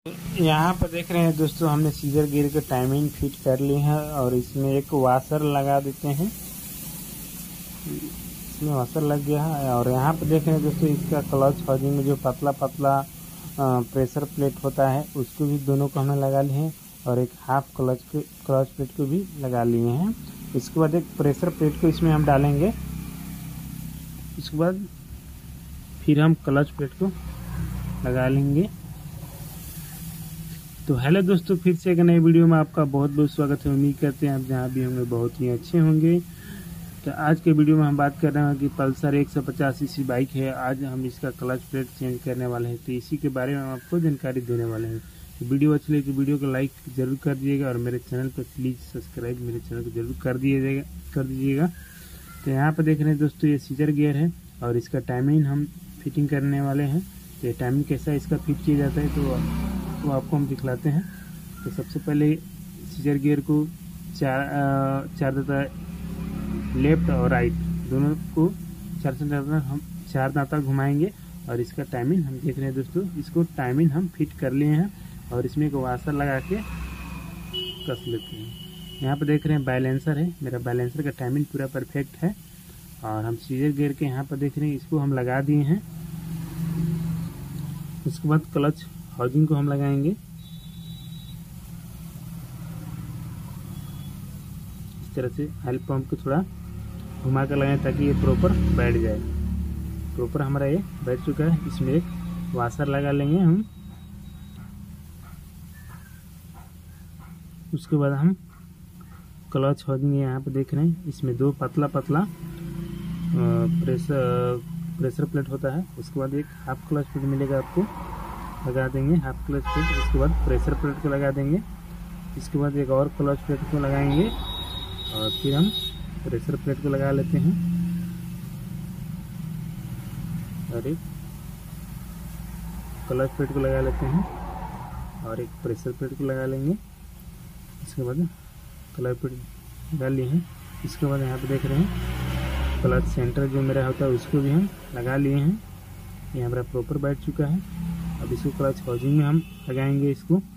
यहाँ पर देख रहे हैं दोस्तों, हमने सीजर गियर के टाइमिंग फिट कर ली है और इसमें एक वाशर लगा देते हैं। इसमें वाशर लग गया है और यहाँ पर देख रहे हैं दोस्तों, इसका क्लच हाउसिंग में जो पतला पतला प्रेशर प्लेट होता है उसको भी दोनों को हमने लगा लिए हैं और एक हाफ क्लच प्लेट को भी लगा लिए हैं। इसके बाद एक प्रेशर प्लेट को इसमें हम डालेंगे। इसके बाद फिर हम क्लच प्लेट को लगा लेंगे। तो हेलो दोस्तों, फिर से एक नई वीडियो में आपका बहुत बहुत स्वागत है। उम्मीद करते हैं आप जहाँ भी होंगे बहुत ही अच्छे होंगे। तो आज के वीडियो में हम बात कर रहे हैं कि पल्सर 150 सीसी बाइक है। आज हम इसका क्लच प्लेट चेंज करने वाले हैं, तो इसी के बारे में हम आपको जानकारी देने वाले हैं। तो वीडियो अच्छी लगी तो वीडियो को लाइक जरूर कर दीजिएगा और मेरे चैनल पर प्लीज़ सब्सक्राइब मेरे चैनल को जरूर कर दीजिएगा। तो यहाँ पर देख रहे हैं दोस्तों, ये सीजर गियर है और इसका टाइमिंग हम फिटिंग करने वाले हैं। तो ये टाइमिंग कैसा इसका फिट किया जाता है तो आपको हम दिखलाते हैं। तो सबसे पहले सीजर गियर को चार दांता लेफ्ट और राइट दोनों को चार दांता घुमाएंगे और इसका टाइमिंग हम देख रहे हैं दोस्तों। इसको टाइमिंग हम फिट कर लिए हैं और इसमें एक वाशर लगा के कस लेते हैं। यहाँ पर देख रहे हैं बैलेंसर है, मेरा बैलेंसर का टाइमिंग पूरा परफेक्ट है। और हम सीजर गियर के यहाँ पर देख रहे हैं, इसको हम लगा दिए हैं। उसके बाद क्लच हाउसिंग को हम लगाएंगे। इस तरह से ऑयल पंप को थोड़ा घुमा कर लगाएं ताकि ये प्रॉपर बैठ जाए। प्रॉपर हमारा ये बैठ चुका है। इसमें एक वाशर लगा लेंगे हम। उसके बाद हम क्लच हाउसिंग यहाँ पे देख रहे हैं, इसमें दो पतला पतला प्रेशर प्लेट होता है। उसके बाद एक हाफ क्लच प्लेट मिलेगा, आपको लगा देंगे हाफ क्लच प्लेट। उसके बाद प्रेशर प्लेट को लगा देंगे। इसके बाद एक और क्लच प्लेट को लगाएंगे और फिर हम प्रेशर प्लेट को लगा लेते हैं और एक क्लच प्लेट को लगा लेते हैं और एक प्रेशर प्लेट को लगा लेंगे। इसके बाद क्लच प्लेट लगा लिए हैं। इसके बाद यहाँ पे देख रहे हैं क्लच सेंटर जो मेरा होता है उसको भी हम लगा लिए हैं। ये हमारा प्रॉपर बैठ चुका है। अब इसको क्लच हाउसिंग में हम लगाएंगे।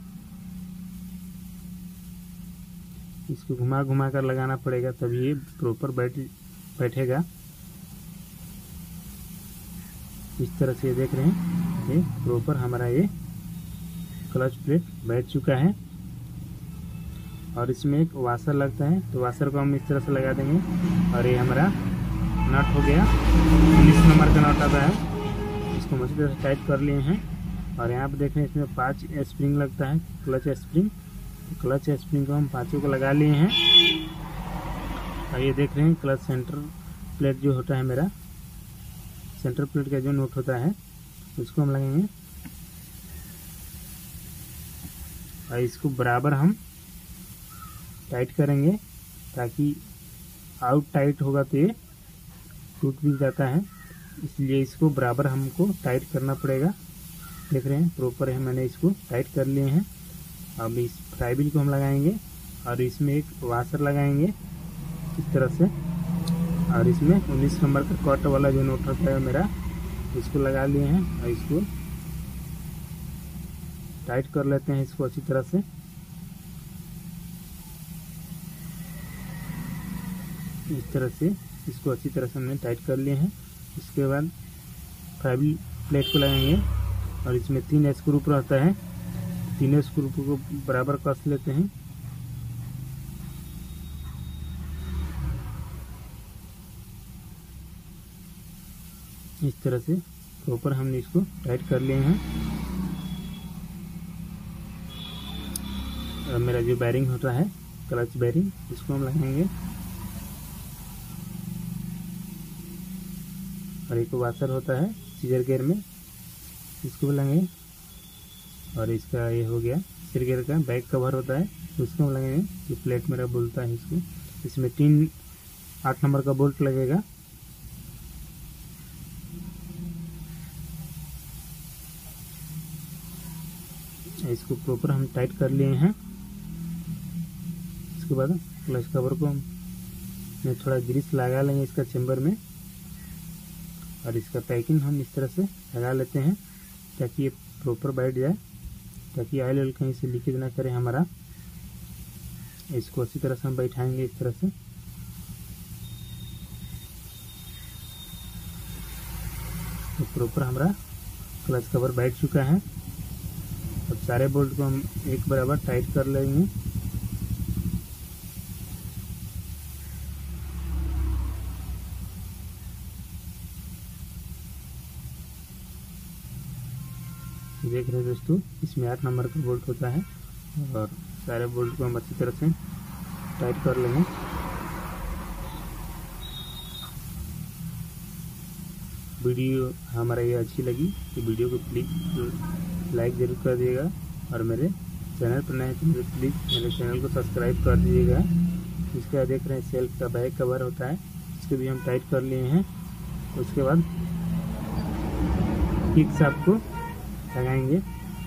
इसको घुमा घुमा कर लगाना पड़ेगा तभी ये प्रॉपर बैठेगा। इस तरह से देख रहे हैं, ये प्रॉपर हमारा ये क्लच प्लेट बैठ चुका है। और इसमें एक वाशर लगता है, तो वाशर को हम इस तरह से लगा देंगे और ये हमारा नट हो गया। 19 नंबर का नट आता है। इसको हम अच्छी तरह से टाइट कर लिए हैं। और यहाँ पे देख रहे हैं, इसमें 5 स्प्रिंग लगता है, क्लच स्प्रिंग। क्लच स्प्रिंग को हम 5 को लगा लिए हैं। और ये देख रहे हैं क्लच सेंटर प्लेट जो होता है, मेरा सेंटर प्लेट का जो नोट होता है उसको हम लगाएंगे और इसको बराबर हम टाइट करेंगे ताकि आउट टाइट होगा तो ये टूट भी जाता है, इसलिए इसको बराबर हमको टाइट करना पड़ेगा। देख रहे हैं प्रॉपर है, मैंने इसको टाइट कर लिए हैं। अब इस फ्राईबिल को हम लगाएंगे और इसमें एक वाशर लगाएंगे इस तरह से। और इसमें 19 नंबर का कट वाला जो नोट होता है मेरा, इसको लगा लिए हैं और इसको टाइट कर लेते हैं इसको अच्छी तरह से। इस तरह से इसको अच्छी तरह से हमने टाइट कर लिए हैं। इसके बाद फ्राईबिल प्लेट को लगाएंगे और इसमें 3 स्क्रू रहता है, 3 स्क्रू को बराबर कस लेते हैं। इस तरह से प्रॉपर हमने इसको टाइट कर लिए हैं। और मेरा जो बैरिंग होता है क्लच बैरिंग, इसको हम लगाएंगे और एक वाशर होता है सीजर गियर में, इसको भी लगाएंगे। और इसका ये हो गया सीजर गियर का बैक कवर होता है, उसको हम लगाएंगे। ये प्लेट मेरा बोलता है इसको। इसमें 3 8 नंबर का बोल्ट लगेगा। इसको प्रॉपर हम टाइट कर लिए हैं। इसके बाद क्लच कवर को हम थोड़ा ग्रीस लगा लेंगे इसका चेम्बर में और इसका पैकिंग हम इस तरह से लगा लेते हैं ताकि ये प्रॉपर बैठ जाए। ताकि ऑयल कहीं से लीकेज ना करे हमारा। इसको अच्छी तरह से हम बैठाएंगे इस तरह से। तो प्रॉपर हमारा क्लच कवर बैठ चुका है। अब सारे बोल्ट को हम एक बराबर टाइट कर लेंगे। देख रहे हैं दोस्तों, इसमें 8 नंबर का बोल्ट होता है और सारे बोल्ट को हम अच्छी तरह से टाइट कर लेंगे। वीडियो हमारा ये अच्छी लगी तो वीडियो को प्लीज़ लाइक ज़रूर कर दिएगा और मेरे चैनल पर नए तो प्लीज़ मेरे चैनल को सब्सक्राइब कर दीजिएगा। इसका देख रहे हैं सेल्फ का बैक कवर होता है, इसको भी हम टाइट कर लिए हैं। उसके बाद किक्स आपको लगाएंगे।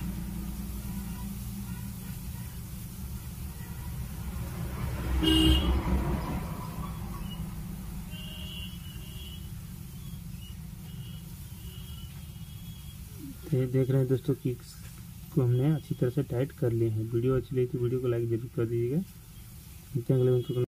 तो देख रहे हैं दोस्तों, किक्स को हमने अच्छी तरह से टाइट कर लिए हैं। वीडियो अच्छी लगी तो वीडियो को लाइक जरूर कर दीजिएगा।